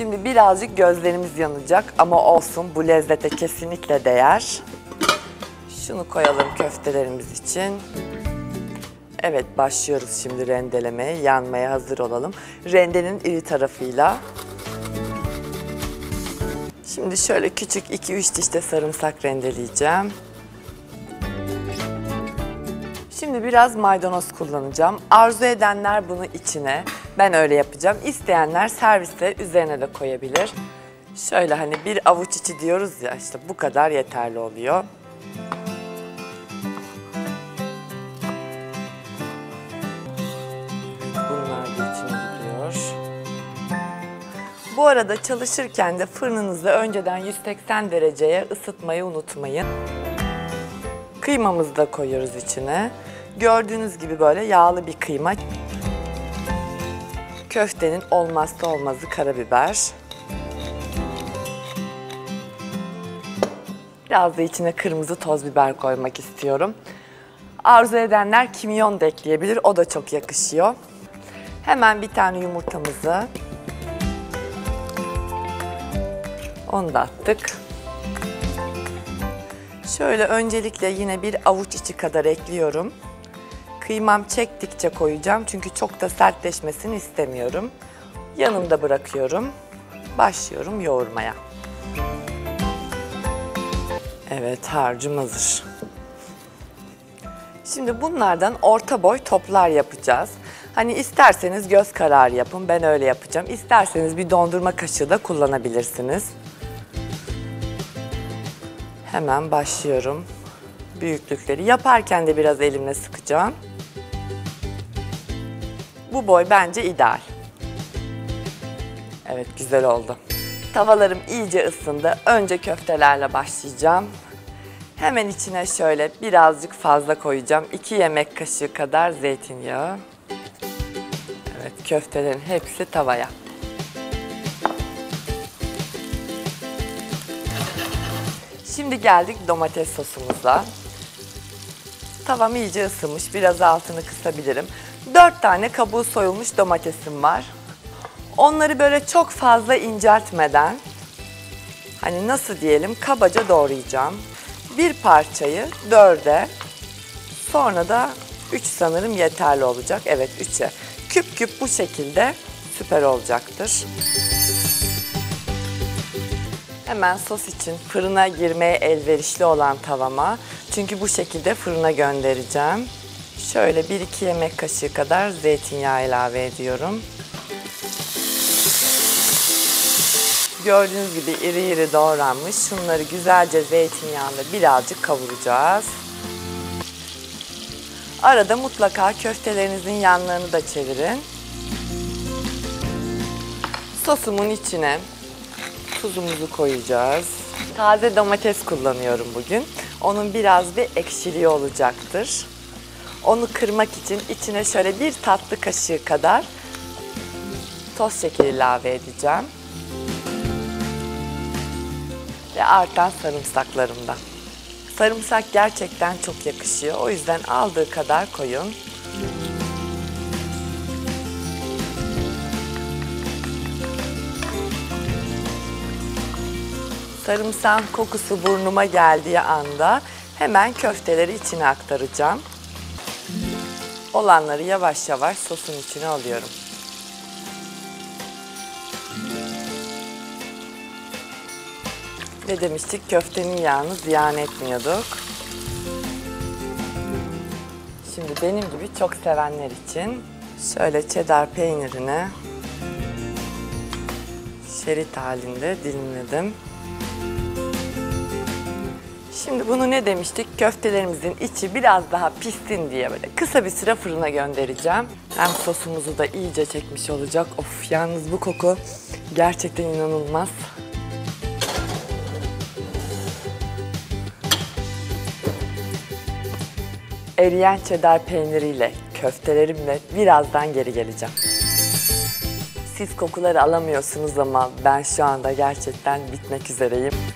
Şimdi birazcık gözlerimiz yanacak ama olsun, bu lezzete kesinlikle değer. Şunu koyalım köftelerimiz için. Evet, başlıyoruz şimdi rendelemeye, yanmaya hazır olalım. Rendenin iri tarafıyla. Şimdi şöyle küçük 2-3 diş de sarımsak rendeleyeceğim. Şimdi biraz maydanoz kullanacağım. Arzu edenler bunu içine, ben öyle yapacağım. İsteyenler serviste üzerine de koyabilir. Şöyle hani bir avuç içi diyoruz ya, işte bu kadar yeterli oluyor. Bunlar da içine gidiyor. Bu arada çalışırken de fırınınızı önceden 180 dereceye ısıtmayı unutmayın. Kıymamızı da koyuyoruz içine. Gördüğünüz gibi böyle yağlı bir kıyma. Köftenin olmazsa olmazı karabiber. Biraz da içine kırmızı toz biber koymak istiyorum. Arzu edenler kimyon da ekleyebilir, o da çok yakışıyor. Hemen bir tane yumurtamızı, onu da attık. Şöyle öncelikle yine bir avuç içi kadar ekliyorum. Kıymam çektikçe koyacağım çünkü çok da sertleşmesini istemiyorum. Yanımda bırakıyorum. Başlıyorum yoğurmaya. Evet, harcım hazır. Şimdi bunlardan orta boy toplar yapacağız. Hani isterseniz göz kararı yapın, ben öyle yapacağım. İsterseniz bir dondurma kaşığı da kullanabilirsiniz. Hemen başlıyorum. Büyüklükleri yaparken de biraz elimle sıkacağım. Bu boy bence ideal. Evet, güzel oldu. Tavalarım iyice ısındı. Önce köftelerle başlayacağım. Hemen içine şöyle birazcık fazla koyacağım. 2 yemek kaşığı kadar zeytinyağı. Evet, köftelerin hepsi tavaya. Şimdi geldik domates sosumuza. Tavam iyice ısınmış. Biraz altını kısabilirim. 4 tane kabuğu soyulmuş domatesim var. Onları böyle çok fazla inceltmeden, hani nasıl diyelim, kabaca doğrayacağım. Bir parçayı 4'e, sonra da 3 sanırım yeterli olacak. Evet, 3'e. Küp küp bu şekilde süper olacaktır. Hemen sos için fırına girmeye elverişli olan tavama, çünkü bu şekilde fırına göndereceğim. Şöyle 1-2 yemek kaşığı kadar zeytinyağı ilave ediyorum. Gördüğünüz gibi iri iri doğranmış. Şunları güzelce zeytinyağında birazcık kavuracağız. Arada mutlaka köftelerinizin yanlarını da çevirin. Sosumun içine tuzumuzu koyacağız. Taze domates kullanıyorum bugün. Onun biraz bir ekşiliği olacaktır. Onu kırmak için içine şöyle 1 tatlı kaşığı kadar toz şeker ilave edeceğim. Ve artan sarımsaklarımdan. Sarımsak gerçekten çok yakışıyor. O yüzden aldığı kadar koyun. Sarımsağın kokusu burnuma geldiği anda hemen köfteleri içine aktaracağım. Olanları yavaş yavaş sosun içine alıyorum. Ne demiştik? Köftenin yağını ziyan etmiyorduk. Şimdi benim gibi çok sevenler için şöyle cheddar peynirini şerit halinde dilimledim. Şimdi bunu ne demiştik? Köftelerimizin içi biraz daha pişsin diye böyle kısa bir süre fırına göndereceğim. Hem sosumuzu da iyice çekmiş olacak. Of, yalnız bu koku gerçekten inanılmaz. Eriyen cheddar peyniriyle, köftelerimle birazdan geri geleceğim. Siz kokuları alamıyorsunuz ama ben şu anda gerçekten bitmek üzereyim.